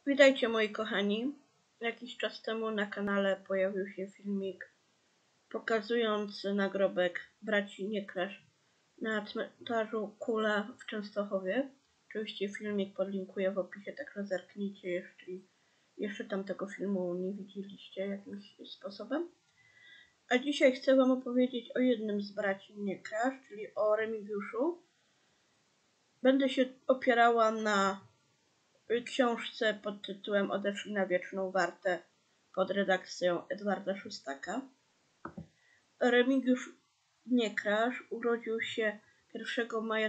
Witajcie moi kochani. Jakiś czas temu na kanale pojawił się filmik pokazujący nagrobek braci Niekrasz na cmentarzu Kule w Częstochowie. Oczywiście filmik podlinkuję w opisie, także zerknijcie, jeśli jeszcze tamtego filmu nie widzieliście jakimś sposobem. A dzisiaj chcę wam opowiedzieć o jednym z braci Niekrasz, czyli o Remigiuszu. Będę się opierała na książce pod tytułem Odeszli na wieczną wartę pod redakcją Edwarda Szustaka. Remigiusz Niekrasz urodził się 1 maja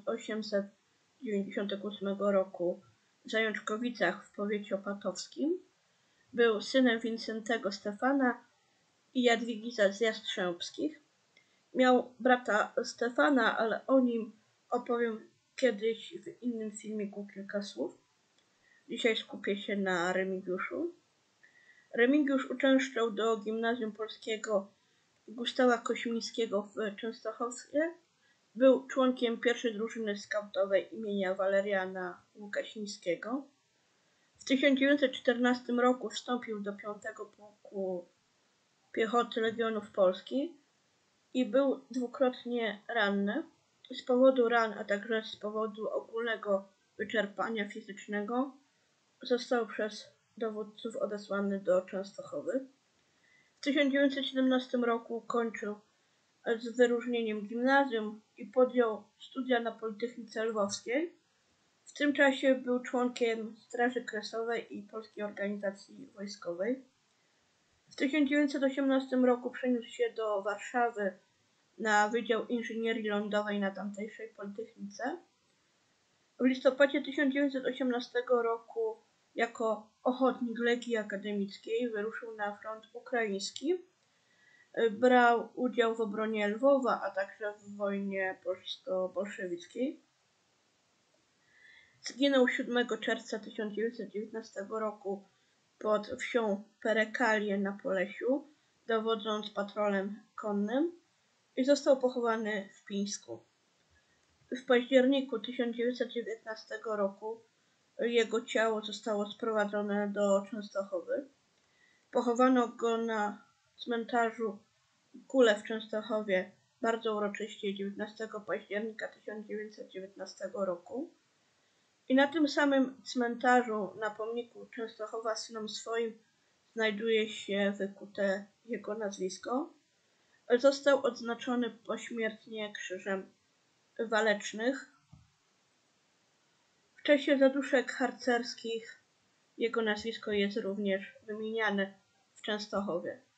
1898 roku w Zajączkowicach w powiecie opatowskim. Był synem Wincentego Stefana i Jadwigi z Jastrzębskich. Miał brata Stefana, ale o nim opowiem kiedyś w innym filmiku kilka słów. Dzisiaj skupię się na Remigiuszu. Remigiusz uczęszczał do Gimnazjum Polskiego Gustawa Koźmińskiego w Częstochowie. Był członkiem pierwszej drużyny skautowej imienia Waleriana Łukasińskiego. W 1914 roku wstąpił do 5. Pułku Piechoty Legionów Polskich i był dwukrotnie ranny. Z powodu ran, a także z powodu ogólnego wyczerpania fizycznego został przez dowódców odesłany do Częstochowy. W 1917 roku kończył z wyróżnieniem gimnazjum i podjął studia na Politechnice Lwowskiej. W tym czasie był członkiem Straży Kresowej i Polskiej Organizacji Wojskowej. W 1918 roku przeniósł się do Warszawy na Wydział Inżynierii Lądowej na tamtejszej Politechnice. W listopadzie 1918 roku jako ochotnik Legii Akademickiej wyruszył na front ukraiński. Brał udział w obronie Lwowa, a także w wojnie polsko-bolszewickiej. Zginął 7 czerwca 1919 roku pod wsią Perekalie na Polesiu, dowodząc patrolem konnym, i został pochowany w Pińsku. W październiku 1919 roku jego ciało zostało sprowadzone do Częstochowy. Pochowano go na cmentarzu Kule w Częstochowie bardzo uroczyście 19 października 1919 roku. I na tym samym cmentarzu na pomniku Częstochowa synom swoim znajduje się wykute jego nazwisko. Został odznaczony pośmiertnie Krzyżem Walecznych. W czasie zaduszek harcerskich jego nazwisko jest również wymieniane w Częstochowie.